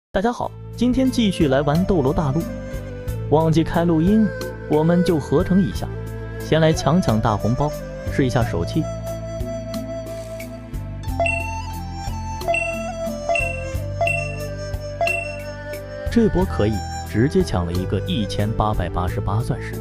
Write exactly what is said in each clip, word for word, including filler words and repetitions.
大家好，今天继续来玩斗罗大陆。忘记开录音，我们就合成一下。先来抢抢大红包，试一下手气。这波可以，直接抢了一个一千八百八十八钻石。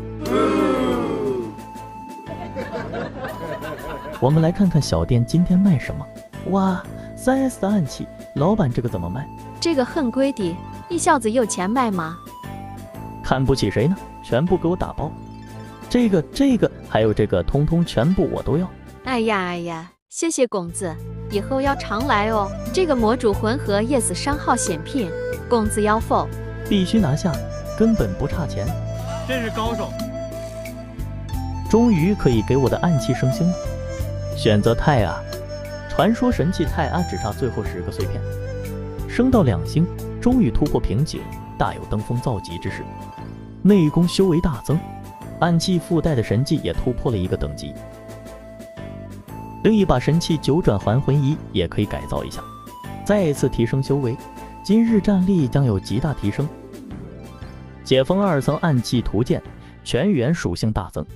我们来看看小店今天卖什么。哇， 三 S 的暗器，老板这个怎么卖？ 这个很贵的，一小子有钱买吗？ 看不起谁呢？全部给我打包！这个、这个，还有这个，通通全部我都要！ 哎呀哎呀，谢谢公子，以后要常来哦。这个魔主混合也是商号险品，公子要否？ 必须拿下，根本不差钱。 真是高手！ 终于可以给我的暗器升星了，选择泰啊！传说神器泰阿只差最后十个碎片。升到两星，终于突破瓶颈，大有登峰造极之势。内功修为大增，暗器附带的神技也突破了一个等级。另一把神器九转还魂仪也可以改造一下，再一次提升修为，今日战力将有极大提升。解封二层暗器图鉴，全员属性大增。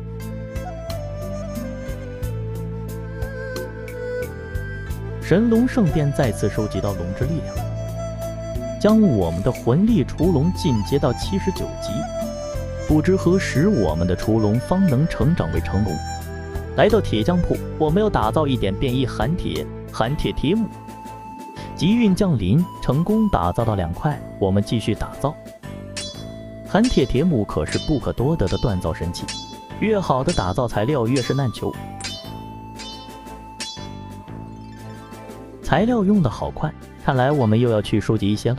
神龙圣殿再次收集到龙之力量，将我们的魂力雏龙进阶到七十九级。不知何时我们的雏龙方能成长为成龙。来到铁匠铺，我们要打造一点变异寒铁寒铁铁母。集运降临，成功打造到两块，我们继续打造。寒铁铁母可是不可多得的锻造神器，越好的打造材料越是难求。材料用的好快，看来我们又要去收集一些了。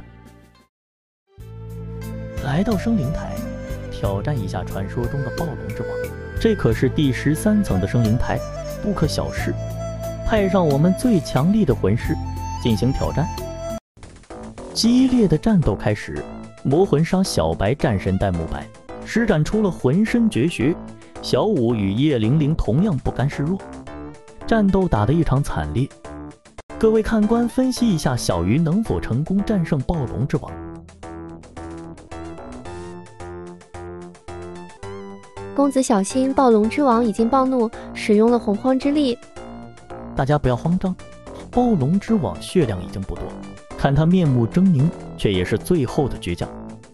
来到生灵台，挑战一下传说中的暴龙之王，这可是第十三层的生灵台，不可小视。派上我们最强力的魂师进行挑战。激烈的战斗开始，魔魂杀小白战神戴沐白施展出了浑身绝学，小舞与叶玲玲同样不甘示弱，战斗打得异常惨烈。各位看官，分析一下小鱼能否成功战胜暴龙之王？ 公子小心，暴龙之王已经暴怒，使用了洪荒之力。 大家不要慌张，暴龙之王血量已经不多，看他面目狰狞，却也是最后的倔强。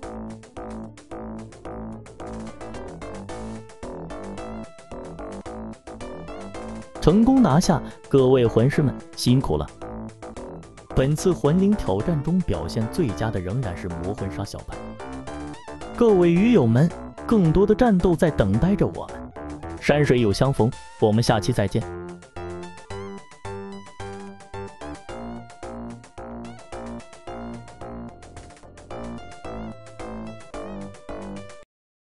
成功拿下，各位魂师们辛苦了。本次魂灵挑战中表现最佳的仍然是魔魂杀小白。各位鱼友们，更多的战斗在等待着我们。山水有相逢，我们下期再见。